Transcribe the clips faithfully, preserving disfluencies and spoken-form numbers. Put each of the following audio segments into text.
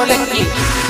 सोलंकी।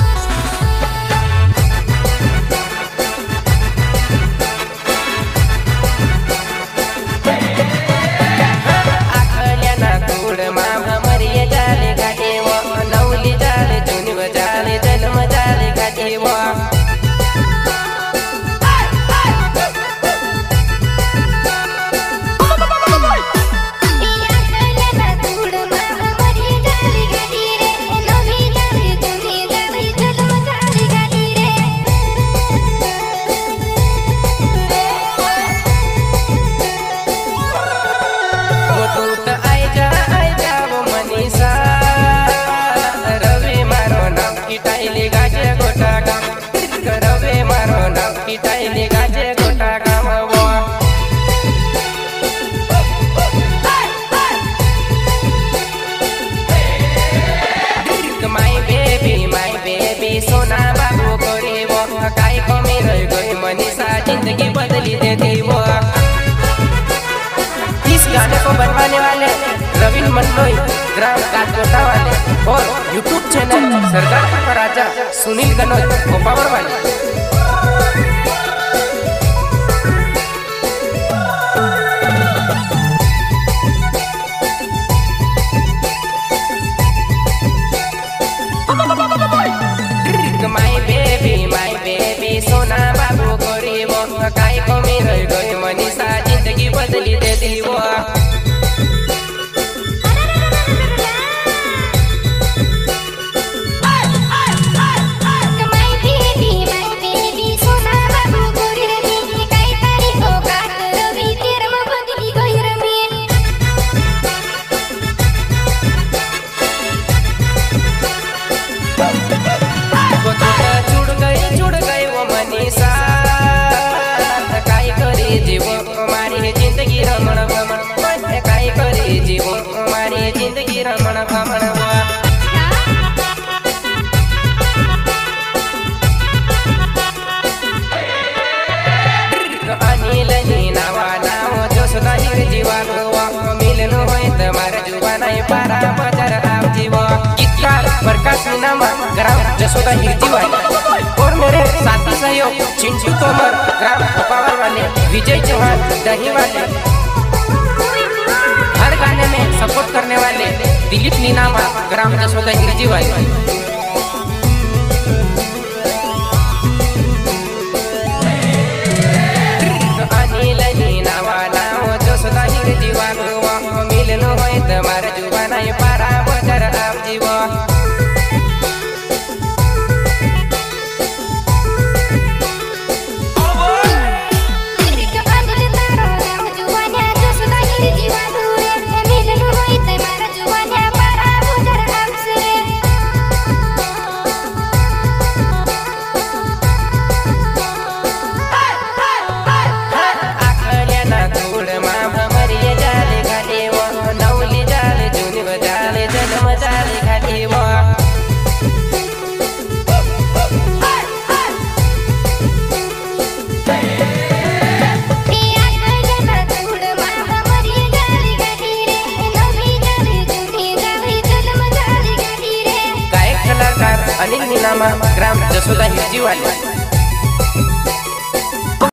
सोना बाबू करे वो काय कमी रह गई मनीषा जिंदगी बदली देती वो। इस गाने को बनवाने वाले रविन मनोई ग्राम काटकोटा वाले और यूट्यूब चैनल सरदार का राजा सुनील गनोई कोपावर वाले। माय बेबी माय बेबी सोना बाबू करे वो काय कमी रह गई मनीषा जिंदगी बदली देती वो। रमण भमण अनिल नावा नाव जो सुधार जीवा मिलन हो मार जुवा नहीं पारा बाजार आव जीव। गीतकार प्रकाश मीनामा ग्राम जसोदा हिरजी वाले और मेरे साथी सहयोग चिंटू तोमर ग्राम कोपावर वाले विजय चौहान दही वाले। हर गाने में सपोर्ट करने वाले दिलीप नीनामा ग्राम जसोदा हिरजी वाले। अनिल नीनावा नाव जसोदा हिरजी वाले मिलन हो मार जुवा नहीं पारा बाजार आव जीव। अनिल नीनामा ग्राम जसोदा हिरजी वाले।